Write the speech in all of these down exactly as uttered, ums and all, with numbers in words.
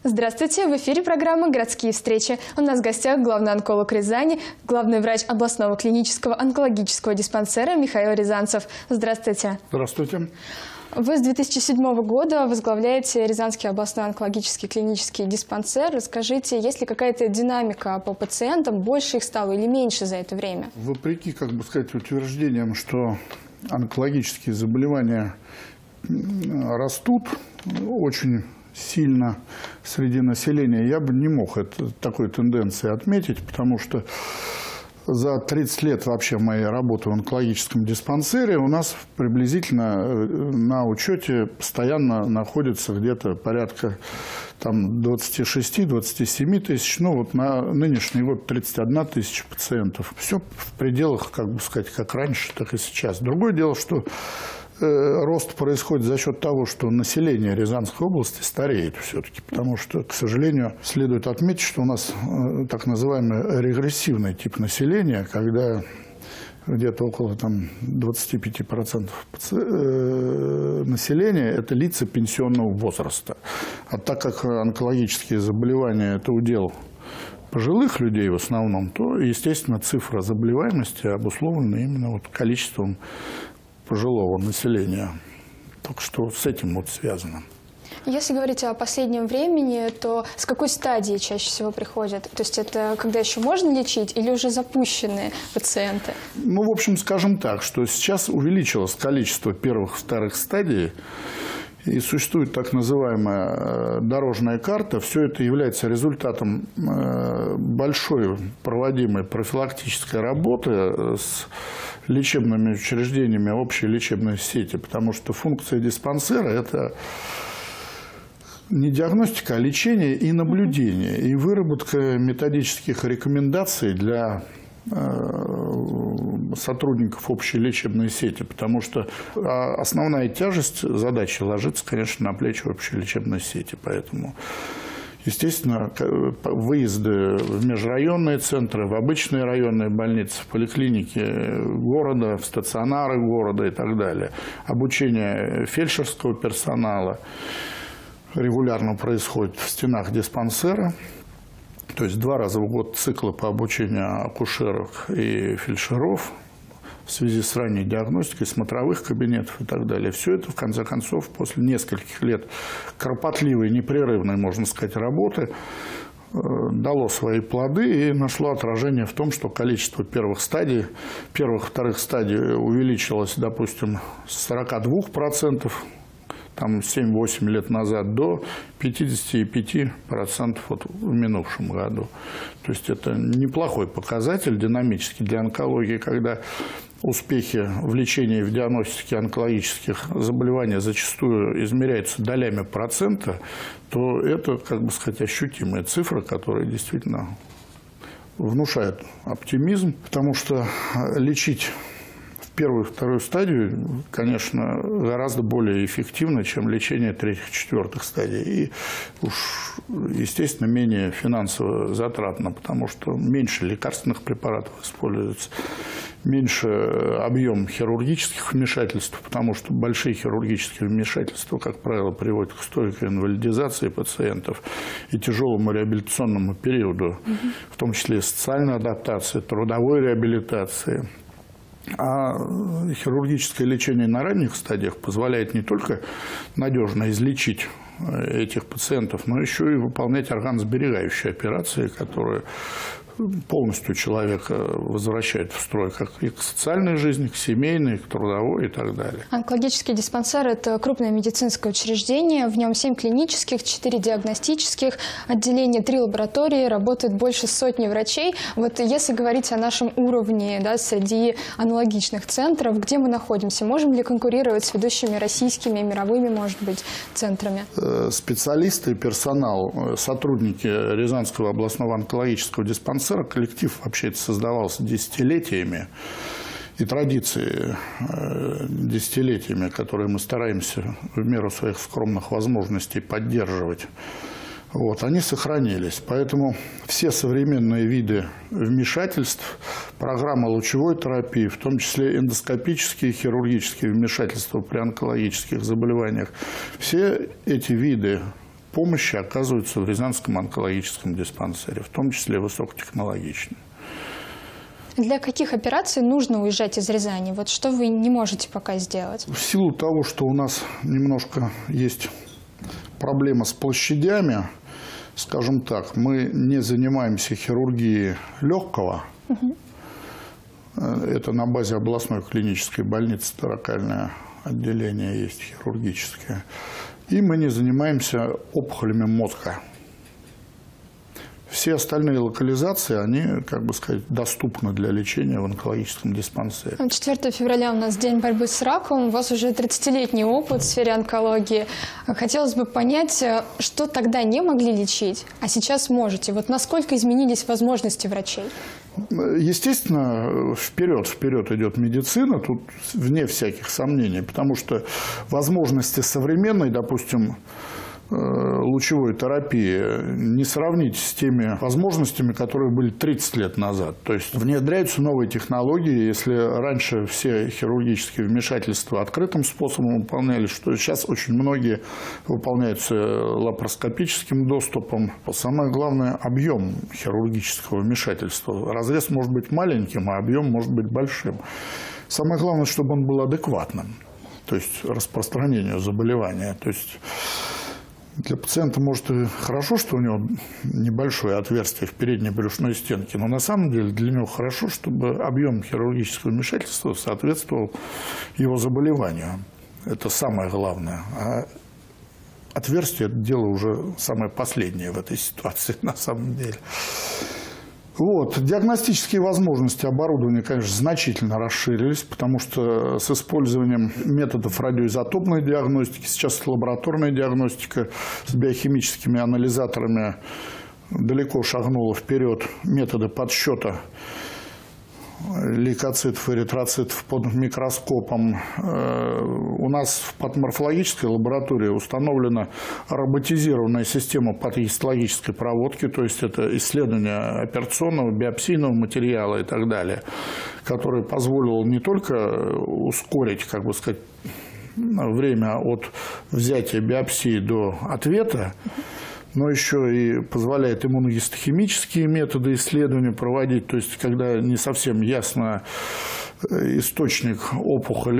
Здравствуйте! В эфире программа «Городские встречи». У нас в гостях главный онколог Рязани, главный врач областного клинического онкологического диспансера Михаил Рязанцев. Здравствуйте! Здравствуйте! Вы с две тысячи седьмого года возглавляете Рязанский областной онкологический клинический диспансер. Расскажите, есть ли какая-то динамика по пациентам, больше их стало или меньше за это время? Вопреки, как бы сказать, утверждениям, что онкологические заболевания растут очень сильно среди населения, я бы не мог это, такой тенденции отметить, потому что за тридцать лет вообще моей работы в онкологическом диспансере у нас приблизительно на учете постоянно находится где-то порядка там, двадцати шести — двадцати семи тысяч, ну вот на нынешний год тридцать одна тысяча пациентов. Все в пределах, как бы сказать, как раньше, так и сейчас. Другое дело, что рост происходит за счет того, что население Рязанской области стареет все-таки, потому что, к сожалению, следует отметить, что у нас так называемый регрессивный тип населения, когда где-то около там, двадцати пяти процентов населения – это лица пенсионного возраста. А так как онкологические заболевания – это удел пожилых людей в основном, то, естественно, цифра заболеваемости обусловлена именно вот количеством пожилого населения. Так что с этим вот связано. Если говорить о последнем времени, то с какой стадии чаще всего приходят? То есть это когда еще можно лечить или уже запущенные пациенты? Ну, в общем, скажем так, что сейчас увеличилось количество первых и вторых стадий. И существует так называемая дорожная карта. Все это является результатом большой проводимой профилактической работы с лечебными учреждениями общей лечебной сети, потому что функция диспансера – это не диагностика, а лечение и наблюдение, и выработка методических рекомендаций для сотрудников общей лечебной сети, потому что основная тяжесть задачи ложится, конечно, на плечи общей лечебной сети. Поэтому, естественно, выезды в межрайонные центры, в обычные районные больницы, в поликлиники города, в стационары города и так далее. Обучение фельдшерского персонала регулярно происходит в стенах диспансера. То есть два раза в год циклы по обучению акушеров и фельдшеров в связи с ранней диагностикой, смотровых кабинетов и так далее. Все это, в конце концов, после нескольких лет кропотливой, непрерывной, можно сказать, работы дало свои плоды и нашло отражение в том, что количество первых стадий, первых и вторых стадий увеличилось, допустим, с сорока двух процентов там семь-восемь лет назад до пятидесяти пяти процентов вот в минувшем году. То есть это неплохой показатель динамический для онкологии, когда успехи в лечении и в диагностике онкологических заболеваний зачастую измеряются долями процента, то это, как бы сказать, ощутимая цифра, которая действительно внушает оптимизм, потому что лечить первую и вторую стадию, конечно, гораздо более эффективно, чем лечение третьих и четвертых стадий. И уж, естественно, менее финансово затратно, потому что меньше лекарственных препаратов используется, меньше объем хирургических вмешательств, потому что большие хирургические вмешательства, как правило, приводят к стойкой инвалидизации пациентов и тяжелому реабилитационному периоду, угу. в том числе социальной адаптации, трудовой реабилитации. А хирургическое лечение на ранних стадиях позволяет не только надежно излечить этих пациентов, но еще и выполнять органосберегающие операции, которые полностью человека возвращают в строй как и к социальной жизни, к семейной, к трудовой и так далее. Онкологический диспансер – это крупное медицинское учреждение. В нем семь клинических, четыре диагностических отделения, три лаборатории, работает больше сотни врачей. Вот если говорить о нашем уровне, да, среди аналогичных центров, где мы находимся? Можем ли конкурировать с ведущими российскими, мировыми, может быть, центрами? Специалисты, персонал, сотрудники Рязанского областного онкологического диспансера, коллектив вообще создавался десятилетиями, и традиции десятилетиями, которые мы стараемся в меру своих скромных возможностей поддерживать, вот, они сохранились. Поэтому все современные виды вмешательств, программа лучевой терапии, в том числе эндоскопические и хирургические вмешательства при онкологических заболеваниях, все эти виды помощи оказываются в Рязанском онкологическом диспансере, в том числе высокотехнологичные. Для каких операций нужно уезжать из Рязани? Вот что вы не можете пока сделать? В силу того, что у нас немножко есть проблема с площадями, скажем так, мы не занимаемся хирургией легкого. Угу. Это на базе областной клинической больницы торакальное отделение есть хирургическое. И мы не занимаемся опухолями мозга. Все остальные локализации, они, как бы сказать, доступны для лечения в онкологическом диспансере. четвёртого февраля у нас День борьбы с раком. У вас уже тридцатилетний опыт в сфере онкологии. Хотелось бы понять, что тогда не могли лечить, а сейчас можете. Вот насколько изменились возможности врачей? Естественно, вперед, вперед идет медицина, тут вне всяких сомнений, потому что возможности современной, допустим, лучевой терапии не сравнить с теми возможностями, которые были тридцать лет назад. То есть внедряются новые технологии. Если раньше все хирургические вмешательства открытым способом выполнялись, что сейчас очень многие выполняются лапароскопическим доступом. Самое главное – объем хирургического вмешательства. Разрез может быть маленьким, а объем может быть большим. Самое главное, чтобы он был адекватным, то есть распространению заболевания. То есть для пациента, может, и хорошо, что у него небольшое отверстие в передней брюшной стенке, но на самом деле для него хорошо, чтобы объем хирургического вмешательства соответствовал его заболеванию. Это самое главное. А отверстие – это дело уже самое последнее в этой ситуации на самом деле. Вот. Диагностические возможности оборудования, конечно, значительно расширились, потому что с использованием методов радиоизотопной диагностики, сейчас лабораторная диагностика с биохимическими анализаторами далеко шагнула вперед, методы подсчета лейкоцитов и эритроцитов под микроскопом. У нас в патоморфологической лаборатории установлена роботизированная система патогистологической проводки, то есть это исследование операционного, биопсийного материала и так далее, которое позволило не только ускорить, как бы сказать, время от взятия биопсии до ответа, но еще и позволяет иммуногистохимические методы исследования проводить, то есть когда не совсем ясно источник опухоли,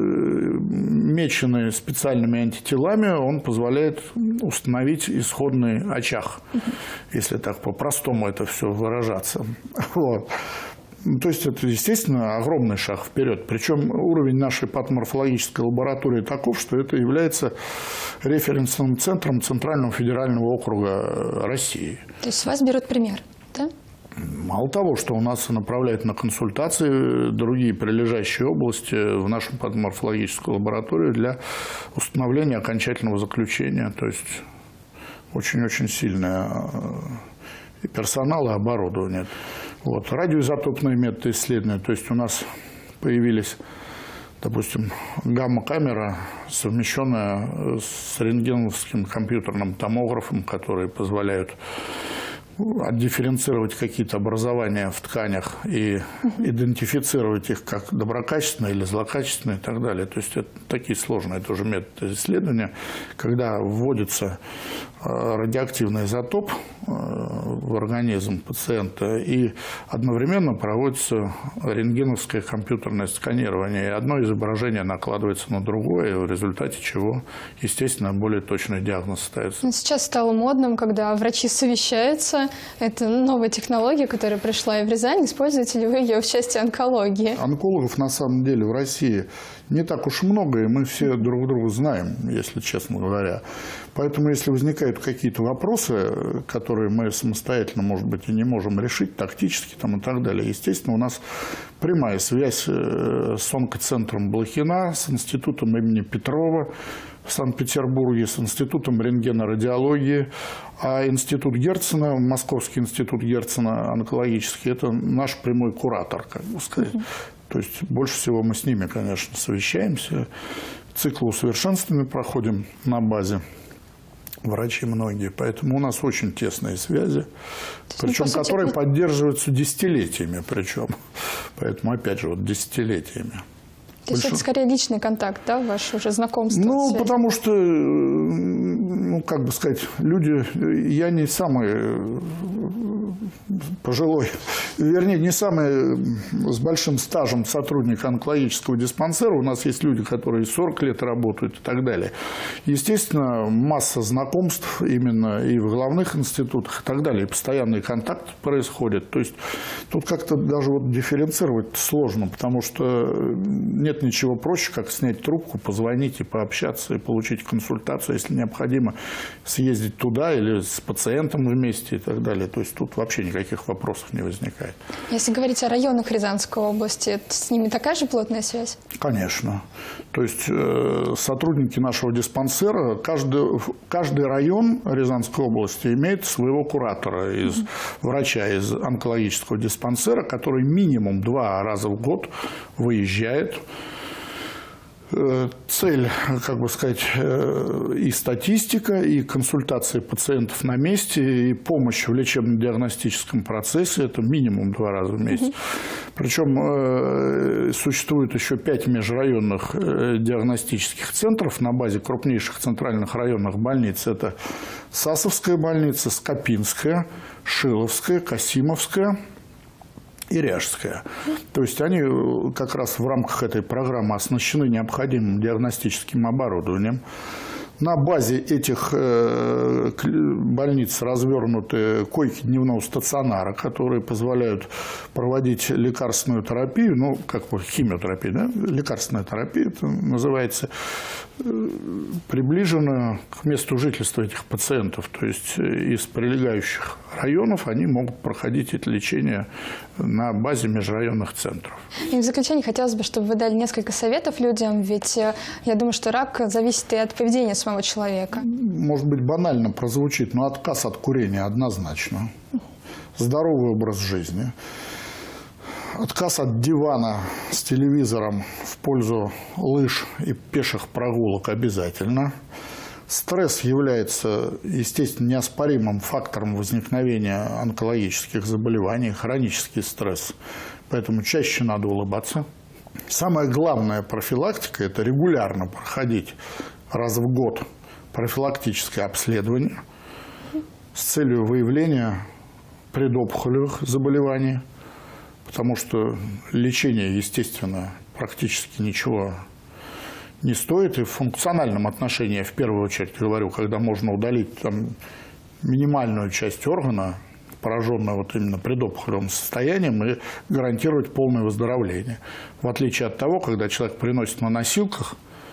меченный специальными антителами, он позволяет установить исходный очаг, если так по-простому это все выражаться. Вот. То есть это, естественно, огромный шаг вперед. Причем уровень нашей патоморфологической лаборатории таков, что это является референсным центром Центрального федерального округа России. То есть с вас берут пример, да? Мало того, что у нас направляют на консультации другие прилежащие области в нашу патоморфологическую лабораторию для установления окончательного заключения. То есть очень-очень сильное и персонал, и оборудование. Вот. Радиоизотопные методы исследования. То есть у нас появились, допустим, гамма-камера, совмещенная с рентгеновским компьютерным томографом, которые позволяют отдифференцировать какие-то образования в тканях и идентифицировать их как доброкачественные или злокачественные и так далее. То есть это такие сложные тоже методы исследования, когда вводится радиоактивный изотоп в организм пациента и одновременно проводится рентгеновское компьютерное сканирование. И одно изображение накладывается на другое, в результате чего, естественно, более точный диагноз ставится. Сейчас стало модным, когда врачи совещаются. Это новая технология, которая пришла и в Рязань. Используете ли вы ее в части онкологии? Онкологов на самом деле в России не так уж много, и мы все друг друга знаем, если честно говоря. Поэтому, если возникают какие-то вопросы, которые мы самостоятельно, может быть, и не можем решить, тактически там и так далее, естественно, у нас прямая связь с онкоцентром Блохина, с институтом имени Петрова в Санкт-Петербурге, с институтом рентгенорадиологии, а институт Герцена, Московский институт Герцена онкологический, это наш прямой куратор, как бы сказать. То есть больше всего мы с ними, конечно, совещаемся, циклы усовершенствования проходим на базе. Врачи многие, поэтому у нас очень тесные связи, причем ну, которые сути... поддерживаются десятилетиями, причем, поэтому опять же вот десятилетиями. То есть это скорее личный контакт, да, ваше уже знакомство? Ну, потому что ну, как бы сказать, люди, я не самый пожилой, вернее, не самый с большим стажем сотрудник онкологического диспансера. У нас есть люди, которые сорок лет работают и так далее. Естественно, масса знакомств именно и в главных институтах и так далее. И постоянный контакт происходит. То есть тут как-то даже вот дифференцировать сложно, потому что нет ничего проще, как снять трубку, позвонить и пообщаться, и получить консультацию, если необходимо съездить туда или с пациентом вместе и так далее. То есть тут вообще никаких вопросов не возникает. Если говорить о районах Рязанской области, с ними такая же плотная связь? Конечно. То есть э, сотрудники нашего диспансера, каждый, каждый район Рязанской области имеет своего куратора, из, mm-hmm. врача из онкологического диспансера, который минимум два раза в год выезжает. Цель, как бы сказать, и статистика, и консультации пациентов на месте, и помощь в лечебно-диагностическом процессе – это минимум два раза в месяц. Mm-hmm. Причем существует еще пять межрайонных диагностических центров на базе крупнейших центральных районных больниц. Это Сасовская больница, Скопинская, Шиловская, Касимовская и Ряжская. То есть они как раз в рамках этой программы оснащены необходимым диагностическим оборудованием. На базе этих э, больниц развернуты койки дневного стационара, которые позволяют проводить лекарственную терапию, ну, как бы химиотерапию, да? Лекарственная терапия это называется, э, приближенную к месту жительства этих пациентов. То есть из прилегающих районов они могут проходить это лечение на базе межрайонных центров. И в заключение хотелось бы, чтобы вы дали несколько советов людям, ведь я думаю, что рак зависит и от поведения самого человека. Может быть, банально прозвучит, но отказ от курения однозначно. Здоровый образ жизни. Отказ от дивана с телевизором в пользу лыж и пеших прогулок обязательно. Стресс является, естественно, неоспоримым фактором возникновения онкологических заболеваний, хронический стресс. Поэтому чаще надо улыбаться. Самая главная профилактика – это регулярно проходить раз в год профилактическое обследование с целью выявления предопухолевых заболеваний, потому что лечение, естественно, практически ничего не стоит. И в функциональном отношении, я в первую очередь говорю, когда можно удалить там минимальную часть органа, пораженного вот именно предопухолевым состоянием, и гарантировать полное выздоровление. В отличие от того, когда человек приносит на носилках,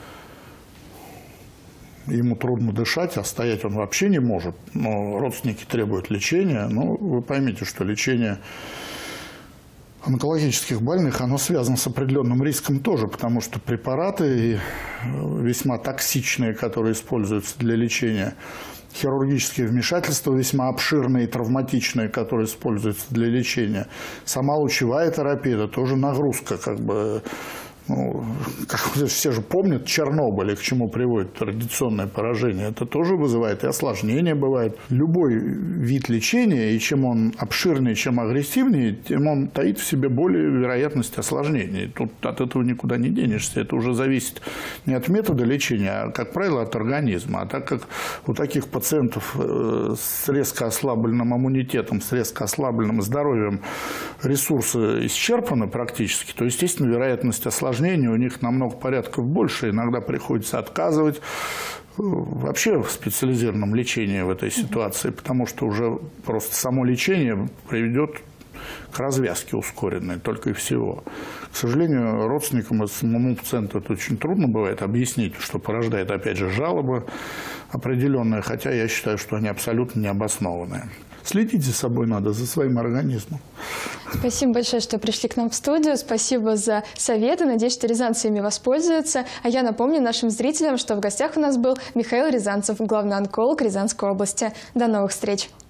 ему трудно дышать, а стоять он вообще не может, но родственники требуют лечения. Но вы поймите, что лечение онкологических больных, оно связано с определенным риском тоже, потому что препараты весьма токсичные, которые используются для лечения, хирургические вмешательства весьма обширные и травматичные, которые используются для лечения, сама лучевая терапия – это тоже нагрузка, как бы. Ну, как все же помнят Чернобыль, и к чему приводит радиационное поражение, это тоже вызывает и осложнения бывает. Любой вид лечения, и чем он обширнее, чем агрессивнее, тем он таит в себе более вероятность осложнений. Тут от этого никуда не денешься. Это уже зависит не от метода лечения, а, как правило, от организма. А так как у таких пациентов с резко ослабленным иммунитетом, с резко ослабленным здоровьем ресурсы исчерпаны практически, то, естественно, вероятность осложнений у них намного порядков больше, иногда приходится отказывать вообще в специализированном лечении в этой ситуации, потому что уже просто само лечение приведет к развязке ускоренной, только и всего. К сожалению, родственникам и самому пациенту это очень трудно бывает объяснить, что порождает, опять же, жалобы определенные, хотя я считаю, что они абсолютно необоснованные. Следить за собой надо, за своим организмом. Спасибо большое, что пришли к нам в студию. Спасибо за советы. Надеюсь, что рязанцы ими воспользуются. А я напомню нашим зрителям, что в гостях у нас был Михаил Рязанцев, главный онколог Рязанской области. До новых встреч!